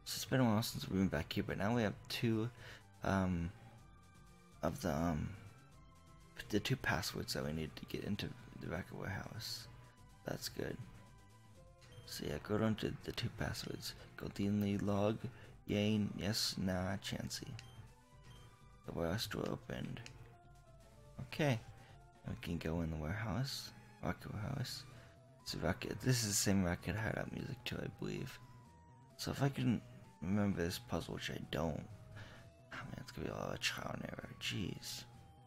it's been a while since we've been back here, but now we have two um, of the two passwords that we need to get into the Rocket Warehouse. That's good. So yeah, go down to the two passwords. Go the log, Yane, yes, nah, Chansey. The warehouse door opened. Okay, we can go in the warehouse, Rocket Warehouse. It's a rocket. This is the same Rocket Hideout music too, I believe. So if I can remember this puzzle, which I don't, oh man, it's gonna be a lot of trial and error. Jeez.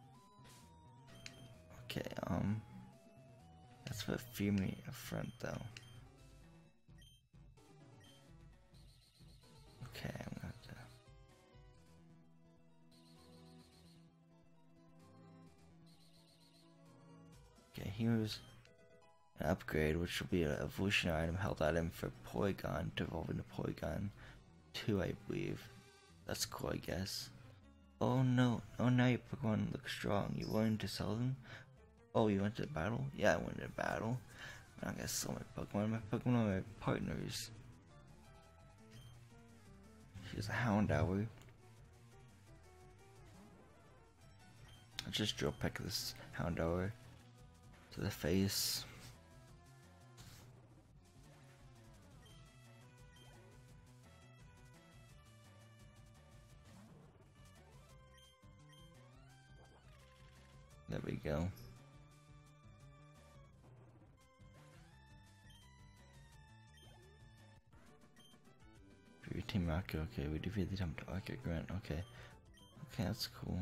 Okay, let's put Fumi up front though. Okay, I'm gonna have to. Okay, here's an upgrade, which will be an evolutionary item, health item for Porygon to evolve into Porygon 2, I believe. That's cool, I guess. Oh no! Oh, now your Pokemon look strong. You willing to sell them? Oh, you went to battle? Yeah, I went to battle. I'm not gonna sell my Pokemon. My Pokemon are my partners. She's a Houndour. I just drill peck this Houndour to the face. There we go. Team Rocket, okay, we defeat the Team Rocket Grunt, okay. Okay, that's cool.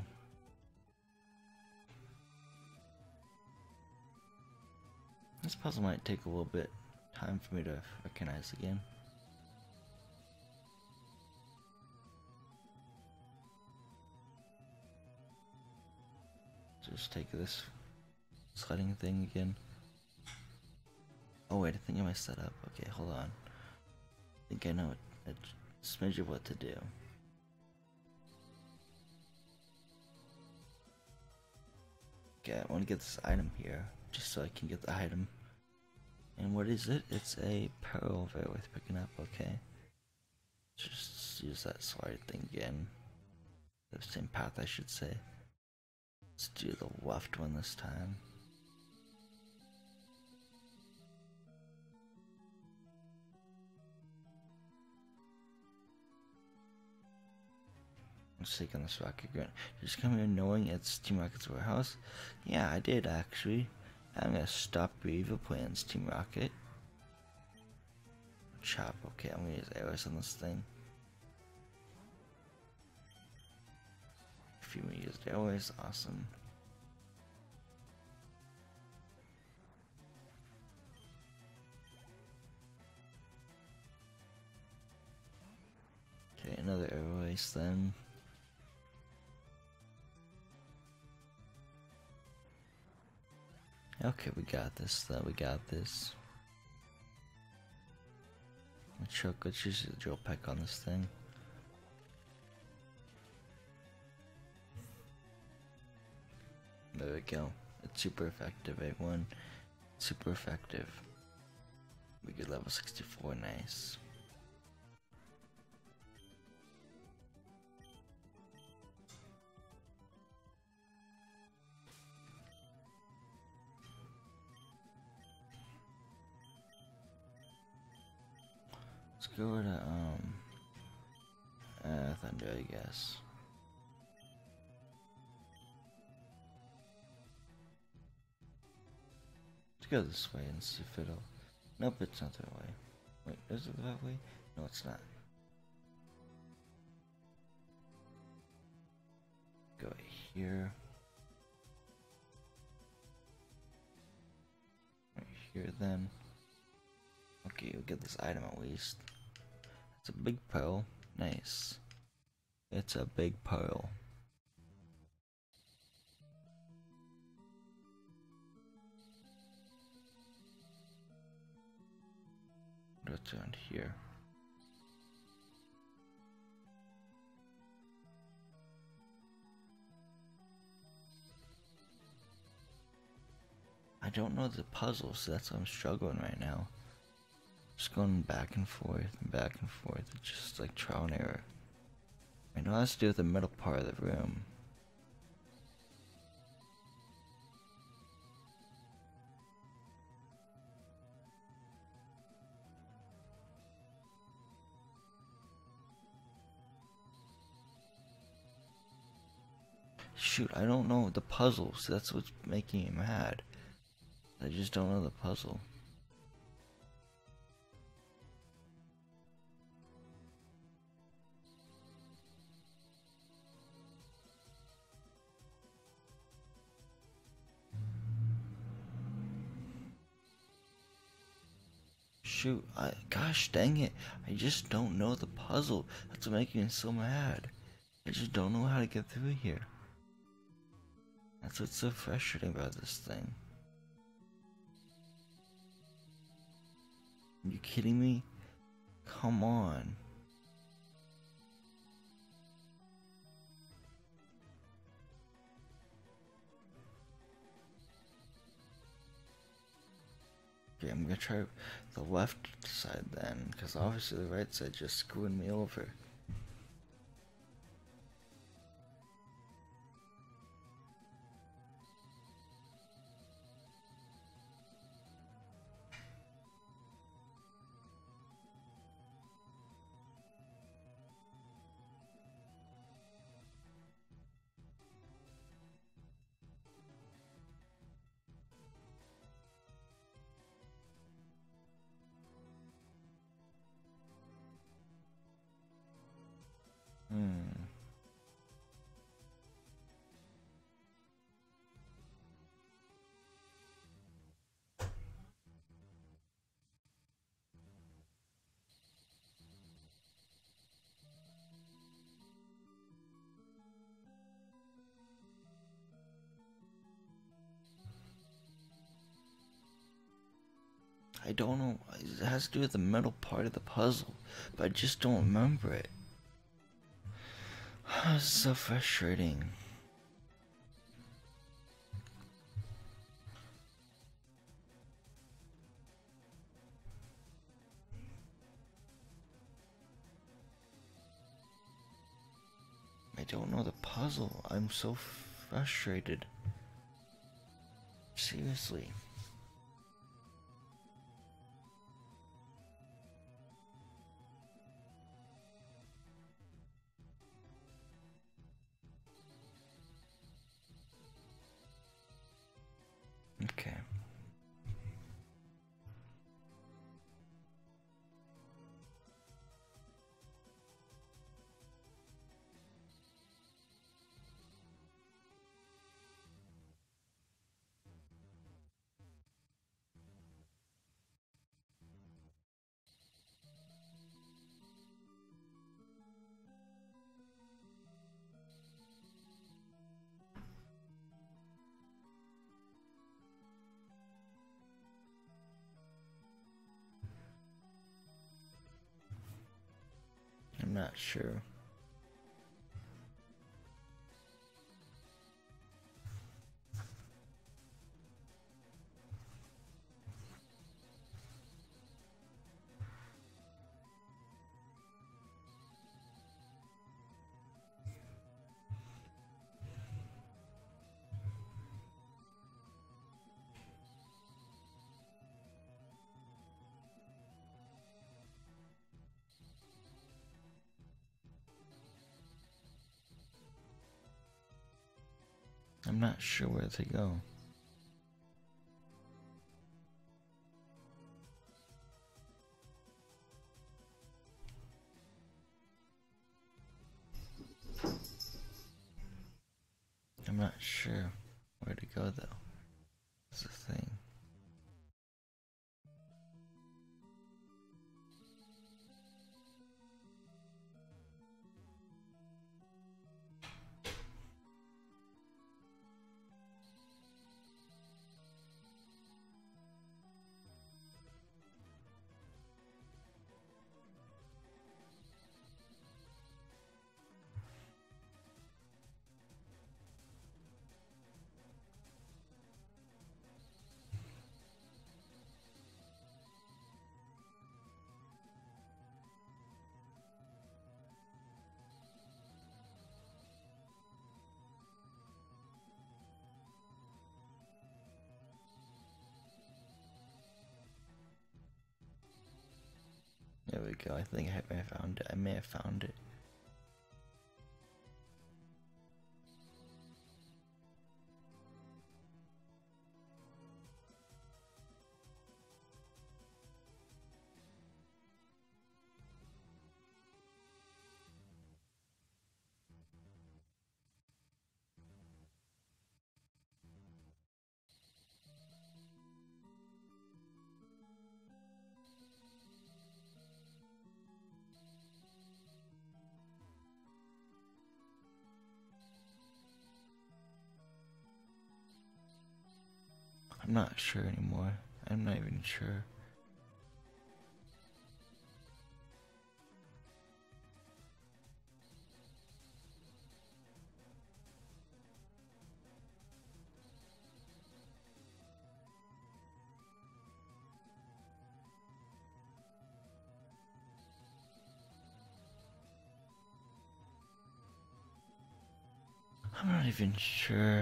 This puzzle might take a little bit time for me to recognize again. Just take this sledding thing again. Oh wait, I think I messed that up. Okay, hold on. I think I know a smidge of what to do. Okay, I want to get this item here, just so I can get the item. And what is it? It's a pearl, very worth picking up, okay. Just use that slide thing again. The same path, I should say. Let's do the left one this time. I'm sick on this Rocket Grunt. Just come here knowing it's Team Rocket's warehouse? Yeah, I did actually. I'm gonna stop your evil plans, Team Rocket. Chop, okay, I'm gonna use arrows on this thing. If you used arrows, awesome. Okay, another arrow race then. Okay, we got this though, we got this. Let's use the drill peck on this thing. There we go. It's super effective, everyone. Super effective. We get level 64, nice. Let's go to Thunder, I guess. Let's go this way and see if it'll. Nope, it's not that way. Wait, is it that way? No, it's not. Go here. Right here then. Okay, we'll get this item at least. It's a big pearl. Nice. It's a big pearl. What's around here? I don't know the puzzle, so that's why I'm struggling right now. Just going back and forth and back and forth. It's just like trial and error. I know it has to do with the middle part of the room. Shoot, I don't know the puzzles. That's what's making me mad. I just don't know the puzzle. Shoot, gosh dang it. I just don't know the puzzle. That's what making me so mad. I just don't know how to get through here. That's what's so frustrating about this thing. Are you kidding me? Come on. Okay, I'm gonna try the left side then, because obviously the right side just screwing me over. Hmm. I don't know. It has to do with the middle part of the puzzle, but I just don't remember it. It's so frustrating. I don't know the puzzle. I'm so frustrated. Seriously. Okay. I'm not sure. I'm not sure where to go. I'm not sure where to go though. That's the thing. There we go. I think I may have found it. I may have found it. I'm not sure anymore. I'm not even sure. I'm not even sure.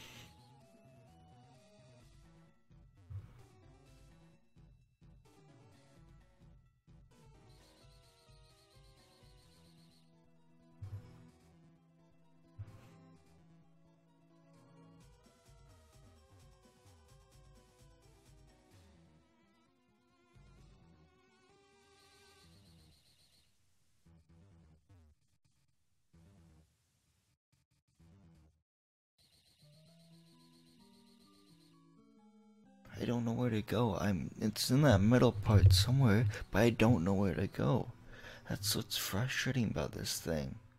I don't know where to go. It's in that middle part somewhere, but I don't know where to go. That's what's frustrating about this thing.